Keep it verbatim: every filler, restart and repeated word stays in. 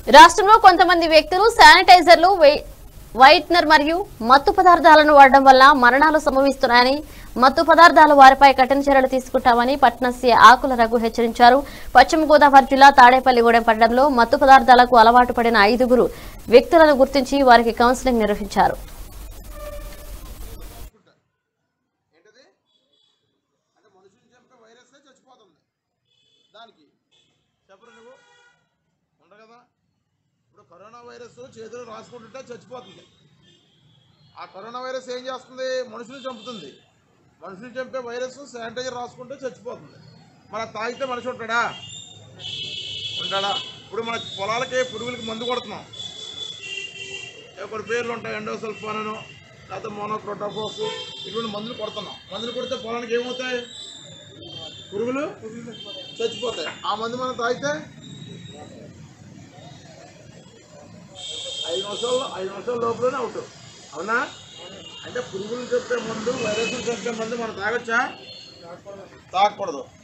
రాష్ట్రంలో కొంతమంది వ్యక్తులు శానిటైజర్లు వైట్నర్ మరియు మత్తు పదార్థాలను వాడడం వల్ల మరణాలు సంభవిస్తున్నాయని మత్తు పదార్థాల వారిపై కఠిన చర్యలు తీసుకుంటామని పట్న సీఐ ఆకుల రఘు హెచ్చరించారు. పశ్చిమ గోదావరి జిల్లా తాడేపల్లిగూడెం పట్టణంలో మత్తు పదార్థాలకు అలవాటు పడిన ఐదుగురు వ్యక్తులను గుర్తించి వారికి కౌన్సిలింగ్ నిర్వహించారు. ఇప్పుడు కరోనా వైరస్ చేతులు రాసుకుంటుంటే చచ్చిపోతుంది. ఆ కరోనా వైరస్ ఏం చేస్తుంది? మనుషులు చంపుతుంది. మనుషులు చంపే వైరస్ శానిటైజర్ రాసుకుంటే చచ్చిపోతుంది. మన తాగితే మనిషి ఉంటాడా? ఉంటాడా? ఇప్పుడు మన పొలాలకి పురుగులకి మందు కొడుతున్నాం. కొన్ని పేర్లు ఉంటాయి, ఎండోసల్ఫాను లేకపోతే మోనోక్రోటోఫోస్, ఇటువంటి మందులు కొడుతున్నాం. మందులు కొడితే పొలానికి ఏమవుతాయి? పురుగులు చచ్చిపోతాయి. ఆ మందు మనం తాగితే ఐదు నిమిషాలు ఐదు నిమిషాల లోపలనే అవుట్. అవునా? అంటే పురుగులు చెప్పే మందు, వైరస్లు చెప్పే మందు మనం తాగొచ్చా? తాగకూడదు.